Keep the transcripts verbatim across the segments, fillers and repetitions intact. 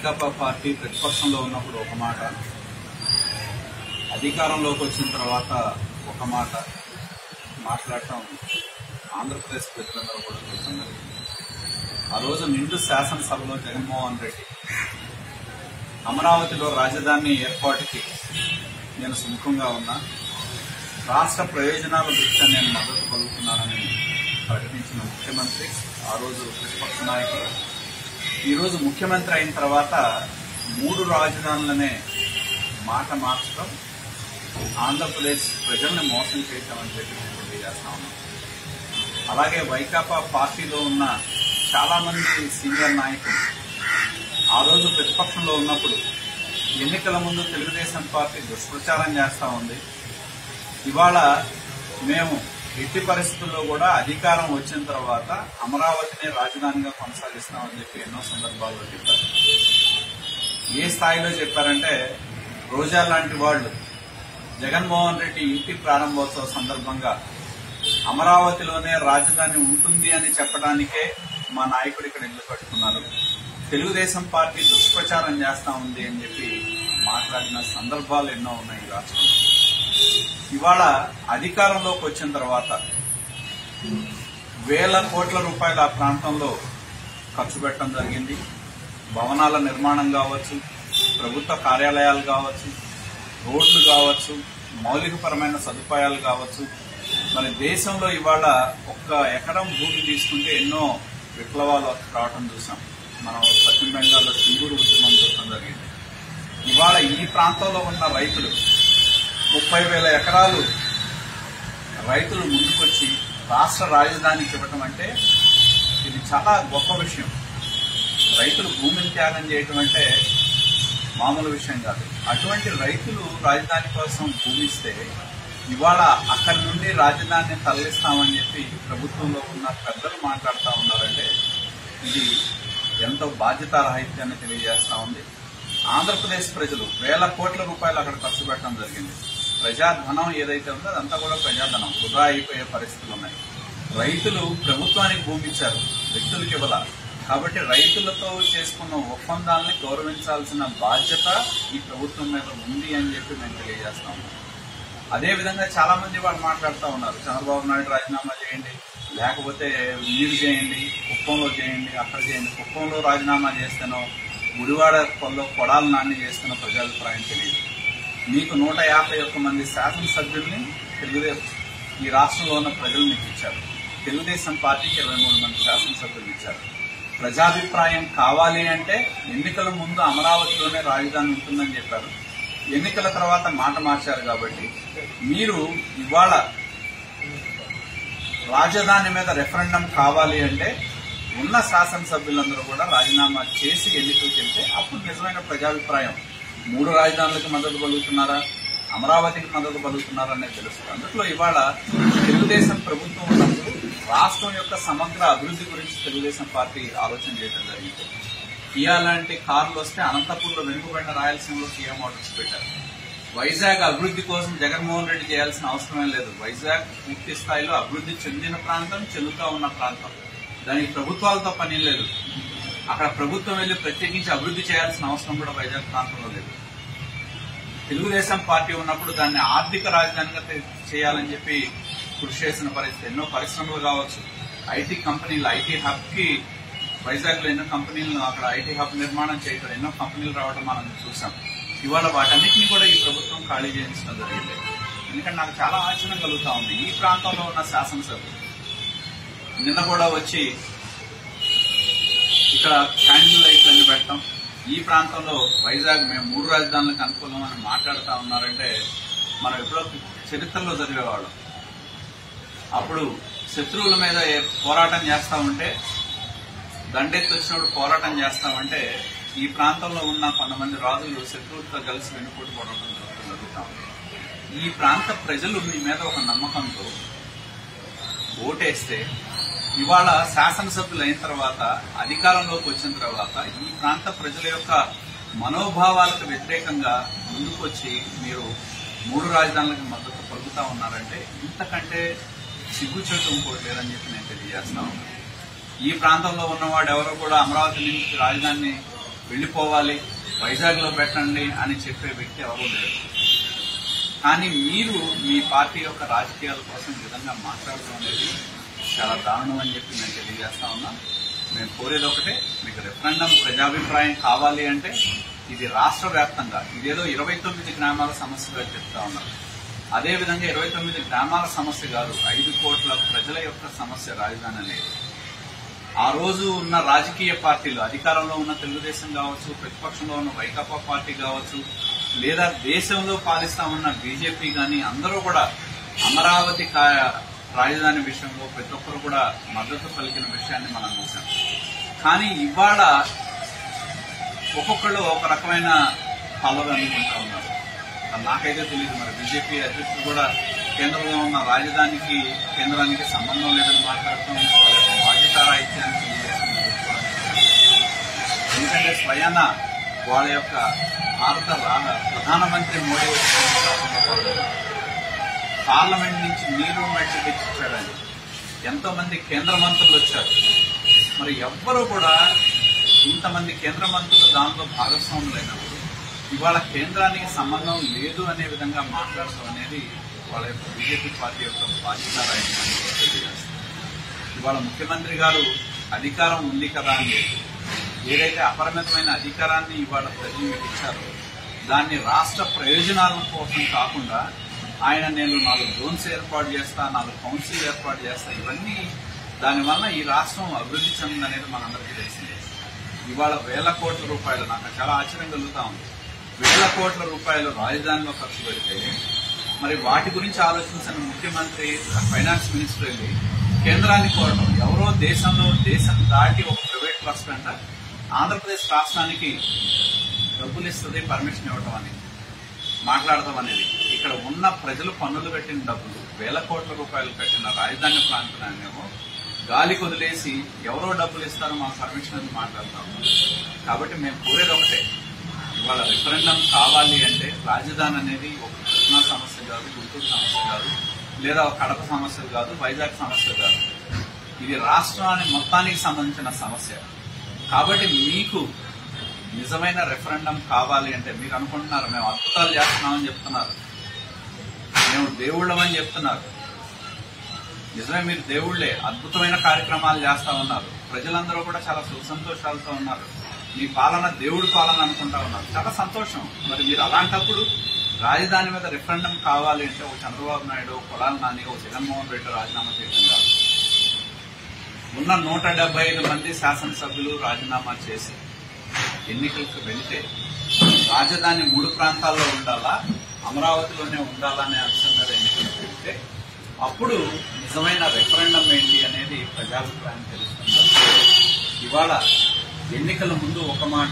Vaikapa party ప్రతిపక్షంలో ఉన్నప్పుడు ఒక మాట, అధికారంలోకి వచ్చిన తర్వాత ఒక మాట మాట్లాడటం ఆంధ్రప్రదేశ్ ప్రజలందరూ కూడా చూస్తున్నారు. ఆ రోజు నిండు శాసనసభలో జగన్మోహన్ రెడ్డి అమరావతిలో రాజధాని ఏర్పాటుకి నేను సుముఖంగా ఉన్నా, రాష్ట్ర ప్రయోజనాల దృష్ట్యా నేను మద్దతు పలుకుతున్నానని ప్రకటించిన ముఖ్యమంత్రి, ఆ రోజు ప్రతిపక్ష నాయకులు, ఈరోజు ముఖ్యమంత్రి అయిన తర్వాత మూడు రాజధానులనే మాట మార్చడం ఆంధ్రప్రదేశ్ ప్రజల్ని మోసం చేశామని చెప్పి నేను తెలియజేస్తా ఉన్నాను. అలాగే వైకాపా పార్టీలో ఉన్న చాలా మంది సీనియర్ నాయకులు ఆ రోజు ప్రతిపక్షంలో ఉన్నప్పుడు ఎన్నికల ముందు తెలుగుదేశం పార్టీ దుష్ప్రచారం చేస్తా ఉంది. ఇవాళ మేము ఎట్టి పరిస్థితుల్లో కూడా అధికారం వచ్చిన తర్వాత అమరావతిని రాజధానిగా కొనసాగిస్తామని చెప్పి ఎన్నో సందర్భాల్లో చెప్పారు. ఏ స్థాయిలో చెప్పారంటే, రోజా లాంటి వాళ్ళు జగన్మోహన్ రెడ్డి ఇంటి ప్రారంభోత్సవ సందర్భంగా అమరావతిలోనే రాజధాని ఉంటుంది అని చెప్పడానికే మా నాయకుడు ఇక్కడ ఇల్లు కట్టుకున్నారు, తెలుగుదేశం పార్టీ దుష్ప్రచారం చేస్తా ఉంది అని చెప్పి మాట్లాడిన సందర్భాలు ఎన్నో ఉన్నాయి ఈ రాష్ట్రంలో. ఇవాళ అధికారంలోకి వచ్చిన తర్వాత వేల కోట్ల రూపాయల ఆ ప్రాంతంలో ఖర్చు పెట్టడం జరిగింది. భవనాల నిర్మాణం కావచ్చు, ప్రభుత్వ కార్యాలయాలు కావచ్చు, రోడ్లు కావచ్చు, మౌలికపరమైన సదుపాయాలు కావచ్చు. మరి దేశంలో ఇవాళ ఒక్క ఎకరం భూమి తీసుకుంటే ఎన్నో విప్లవాలు రావటం చూసాం. మనం పశ్చిమ బెంగాల్లో సింగూరు ఉద్యమం చూడటం జరిగింది. ఇవాళ ఈ ప్రాంతంలో ఉన్న రైతులు ముప్పై వేల ఎకరాలు రైతులు ముందుకొచ్చి రాష్ట్ర రాజధానికి ఇవ్వటం అంటే ఇది చాలా గొప్ప విషయం. రైతులు భూమిని త్యాగం చేయటం అంటే మామూలు విషయం కాదు. అటువంటి రైతులు రాజధాని కోసం భూమిస్తే ఇవాళ అక్కడి నుండి రాజధానిని తరలిస్తామని చెప్పి ప్రభుత్వంలో ఉన్న పెద్దలు మాట్లాడుతూ ఉన్నారంటే ఇది ఎంతో బాధ్యతారాహిత్యాన్ని తెలియజేస్తా ఉంది. ఆంధ్రప్రదేశ్ ప్రజలు వేల కోట్ల రూపాయలు అక్కడ ఖర్చు పెట్టడం జరిగింది. ప్రజాధనం ఏదైతే ఉందో అదంతా కూడా ప్రజాధనం వృధా అయిపోయే పరిస్థితులు ఉన్నాయి. రైతులు ప్రభుత్వానికి భూమి ఇచ్చారు, వ్యక్తులకు ఇవ్వాల. కాబట్టి రైతులతో చేసుకున్న ఒప్పందాలని గౌరవించాల్సిన బాధ్యత ఈ ప్రభుత్వం మీద ఉంది అని చెప్పి మేము తెలియజేస్తాము. అదేవిధంగా చాలా మంది వాళ్ళు మాట్లాడుతూ ఉన్నారు, చంద్రబాబు నాయుడు రాజీనామా చేయండి, లేకపోతే మీరు చేయండి, కుప్పంలో చేయండి, అక్కడ చేయండి. కుప్పంలో రాజీనామా చేస్తేనో గుడివాడ కొల్లో కొడాలు నాన్ని చేస్తున్న ప్రజాభిప్రాయం తెలియదు. మీకు నూట యాభై ఒక్క మంది శాసనసభ్యుల్ని తెలుగుదేశం ఈ రాష్ట్రంలో ఉన్న ప్రజలు మీకు ఇచ్చారు. తెలుగుదేశం పార్టీకి ఇరవై మూడు మంది శాసనసభ్యులు ఇచ్చారు. ప్రజాభిప్రాయం కావాలి అంటే ఎన్నికల ముందు అమరావతిలోనే రాజధాని ఉంటుందని చెప్పారు. ఎన్నికల తర్వాత మాట మార్చారు. కాబట్టి మీరు ఇవాళ రాజధాని మీద రెఫరెండం కావాలి అంటే ఉన్న శాసనసభ్యులందరూ కూడా రాజీనామా చేసి ఎన్నికలకు వెళ్తే అప్పుడు నిజమైన ప్రజాభిప్రాయం మూడు రాజధానులకు మద్దతు పలుకుతున్నారా, అమరావతికి మద్దతు పలుకుతున్నారా అనేది తెలుస్తుంది. అందులో ఇవాళ తెలుగుదేశం ప్రభుత్వం ఉన్నప్పుడు రాష్ట్రం యొక్క సమగ్ర అభివృద్ధి గురించి తెలుగుదేశం పార్టీ ఆలోచన చేయడం జరిగింది. కియా లాంటి కార్లు వస్తే అనంతపూర్లో వెనుకబడిన రాయలసీమలో కియా మోటార్స్ పెట్టారు. వైజాగ్ అభివృద్ధి కోసం జగన్మోహన్ రెడ్డి చేయాల్సిన అవసరమే లేదు. వైజాగ్ పూర్తి స్థాయిలో అభివృద్ధి చెందిన ప్రాంతం, చెందుతా ఉన్న ప్రాంతం. దానికి ప్రభుత్వాలతో పని లేదు. అక్కడ ప్రభుత్వం వెళ్లి ప్రత్యేకించి అభివృద్ధి చేయాల్సిన అవసరం కూడా వైజాగ్ ప్రాంతంలో లేదు. తెలుగుదేశం పార్టీ ఉన్నప్పుడు దాన్ని ఆర్థిక రాజధానిగా చేయాలని చెప్పి కృషి చేసిన పరిస్థితి. ఎన్నో పరిశ్రమలు కావచ్చు, ఐటీ కంపెనీలు, ఐటీ హబ్ కి వైజాగ్ లో ఎన్నో కంపెనీలను అక్కడ ఐటీ హబ్ నిర్మాణం చేయడం, ఎన్నో కంపెనీలు రావడం మనం చూసాం. ఇవాళ వాటన్నిటినీ కూడా ఈ ప్రభుత్వం ఖాళీ చేయించడం జరిగింది. ఎందుకంటే నాకు చాలా ఆశ్చర్యం కలుగుతా ఉంది. ఈ ప్రాంతంలో ఉన్న శాసనసభ్యులు నిన్న కూడా వచ్చి ఇక్కడ క్యాండిల్ లైట్లన్నీ పెట్టడం, ఈ ప్రాంతంలో వైజాగ్ మేము మూడు రాజధానులకు అనుకూలం అని మాట్లాడుతూ ఉన్నారంటే మనం ఎప్పుడో చరిత్రలో చదివేవాళ్ళం. అప్పుడు శత్రువుల మీద పోరాటం చేస్తా ఉంటే, దండెత్తి వచ్చినప్పుడు పోరాటం చేస్తామంటే ఈ ప్రాంతంలో ఉన్న కొంతమంది రాజులు శత్రువులతో కలిసి వెనుకోటి పోరాటం జరుగుతాం. ఈ ప్రాంత ప్రజలు మీ మీద ఒక నమ్మకంతో ఓటేస్తే ఇవాళ శాసనసభ్యులు అయిన తర్వాత అధికారంలోకి వచ్చిన తర్వాత ఈ ప్రాంత ప్రజల యొక్క మనోభావాలకు వ్యతిరేకంగా ముందుకొచ్చి మీరు మూడు రాజధానులకు మద్దతు పలుకుతా ఉన్నారంటే ఇంతకంటే సిగ్గుచేటు ఇంకోటి లేదని చెప్పి నేను తెలియజేస్తా ఉన్నాను. ఈ ప్రాంతంలో ఉన్నవాడు ఎవరో కూడా అమరావతి నుంచి రాజధానిని వెళ్ళిపోవాలి, వైజాగ్లో పెట్టండి అని చెప్పే వ్యక్తి ఎవరూ లేరు. కానీ మీరు మీ పార్టీ యొక్క రాజకీయాల కోసం ఈ విధంగా మాట్లాడడం అనేది చాలా దారుణం అని చెప్పి నేను తెలియజేస్తా ఉన్నాను. మేము కోరేది ఒకటే, మీకు రెఫరెండం ప్రజాభిప్రాయం కావాలి అంటే ఇది రాష్ట్ర వ్యాప్తంగా, ఇదేదో ఇరవై తొమ్మిది గ్రామాల సమస్యగా చెప్తా ఉన్నారు. అదేవిధంగా ఇరవై తొమ్మిది గ్రామాల సమస్య కాదు, ఐదు కోట్ల ప్రజల యొక్క సమస్య రాజధాని అనేది. ఆ రోజు ఉన్న రాజకీయ పార్టీలు, అధికారంలో ఉన్న తెలుగుదేశం కావచ్చు, ప్రతిపక్షంలో ఉన్న వైకాపా పార్టీ కావచ్చు, లేదా దేశంలో పాలిస్తా ఉన్న బీజేపీ కానీ, అందరూ కూడా అమరావతి రాజధాని విషయంలో ప్రతి ఒక్కరు కూడా మద్దతు పలికిన విషయాన్ని మనం చూసాం. కానీ ఇవాళ ఒక్కొక్కళ్ళు ఒక రకమైన పల్లవి అందుకుంటా ఉన్నారు. నాకైతే తెలియదు, మరి బీజేపీ అధ్యక్షుడు కూడా కేంద్రంలో ఉన్న రాజధానికి కేంద్రానికి సంబంధం లేదని మాట్లాడటం వాళ్ళ యొక్క బాధ్యత రాహిత్యాన్ని తెలియజేస్తున్నారు. ఎందుకంటే స్వయాన వాళ్ళ యొక్క భారత ప్రధానమంత్రి మోడీ వచ్చిన పార్లమెంట్ నుంచి నీరు మట్టి తెచ్చిచ్చాడని ఎంతో మంది కేంద్ర మంత్రులు వచ్చారు. మరి ఎవ్వరూ కూడా ఇంతమంది కేంద్ర మంత్రులు దానిలో భాగస్వాములైనప్పుడు ఇవాళ కేంద్రానికి సంబంధం లేదు అనే విధంగా మాట్లాడటం అనేది వాళ్ళ యొక్క బీజేపీ పార్టీ యొక్క బాధ్యత రాహిత్యాన్ని తెలియజేస్తుంది. ఇవాళ ముఖ్యమంత్రి గారు అధికారం ఉంది కదా అని చెప్పి ఏదైతే అపరిమితమైన అధికారాన్ని ఇవాళ ప్రజలు మీకు ఇచ్చారో దాన్ని రాష్ట్ర ప్రయోజనాల కోసం కాకుండా ఆయన నేను నాలుగు జోన్స్ ఏర్పాటు చేస్తా, నాలుగు కౌన్సిల్ ఏర్పాటు చేస్తా, ఇవన్నీ దానివల్ల ఈ రాష్ట్రం అభివృద్ధి చెందిందనేది మనందరికీ తెలిసిందే. ఇవాళ వేల కోట్ల రూపాయలు, నాకు చాలా ఆశ్చర్యం కలుగుతా ఉంది, వేల కోట్ల రూపాయలు రాజధానిలో ఖర్చు పెడితే మరి వాటి గురించి ఆలోచించిన ముఖ్యమంత్రి, ఫైనాన్స్ మినిస్టర్ వెళ్ళి కేంద్రాన్ని కోరడం, ఎవరో దేశంలో దేశం దాటి ఒక ప్రైవేట్ ట్రస్ట్ అంట ఆంధ్రప్రదేశ్ రాష్ట్రానికి డబ్బులు ఇస్తుంది, పర్మిషన్ ఇవ్వడం అనేది మాట్లాడటం అనేది, ఇక్కడ ఉన్న ప్రజలు పన్నులు పెట్టిన డబ్బులు వేల కోట్ల రూపాయలు పెట్టిన రాజధాని ప్రాంతాన్నేమో గాలి కొదిలేసి ఎవరో డబ్బులు ఇస్తారో మాకు పర్మిషన్ అని మాట్లాడతాం. కాబట్టి మేము కోరేది ఒకటే, ఇవాళ రిఫరెండం కావాలి అంటే రాజధాని అనేది ఒక కృష్ణా సమస్య కాదు, గుంటూరు సమస్య కాదు, లేదా ఒక కడప సమస్య కాదు, వైజాగ్ సమస్య కాదు, ఇది రాష్ట్రానికి మొత్తానికి సంబంధించిన సమస్య. కాబట్టి మీకు నిజమైన రెఫరెండం కావాలి అంటే మీరు అనుకుంటున్నారు మేము అద్భుతాలు చేస్తున్నామని చెప్తున్నారు, మేము దేవుళ్ళమని చెప్తున్నారు. నిజమే, మీరు దేవుళ్లే, అద్భుతమైన కార్యక్రమాలు చేస్తా ఉన్నారు, ప్రజలందరూ కూడా చాలా సుఖ సంతోషాలతో ఉన్నారు, మీ పాలన దేవుడి పాలన అనుకుంటా ఉన్నారు, చాలా సంతోషం. మరి మీరు అలాంటప్పుడు రాజధాని మీద రెఫరెండం కావాలి అంటే ఒక చంద్రబాబు నాయుడు, కొడాలి నాని, ఒక జగన్మోహన్ రెడ్డి రాజీనామా చేయడం కాదు, ఉన్న నూట డెబ్బై ఐదు మంది శాసనసభ్యులు రాజీనామా చేసి ఎన్నికలకు వెళితే రాజధాని మూడు ప్రాంతాల్లో ఉండాలా, అమరావతిలోనే ఉండాలనే అంశం మీద ఎన్నికలకు వెళితే అప్పుడు నిజమైన రెఫరెండం ఏంటి అనేది ప్రజాభిప్రాయం తెలుస్తుంది. ఇవాళ ఎన్నికల ముందు ఒక మాట.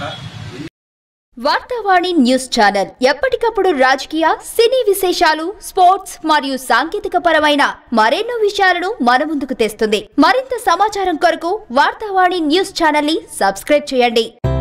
వార్తావాణి న్యూస్ ఛానల్ ఎప్పటికప్పుడు రాజకీయ, సినీ విశేషాలు, స్పోర్ట్స్ మరియు సాంకేతిక పరమైన మరెన్నో విషయాలను మన ముందుకు తెస్తుంది. మరింత సమాచారం కొరకు వార్తావాణి న్యూస్ ఛానల్ ని సబ్స్క్రైబ్ చేయండి.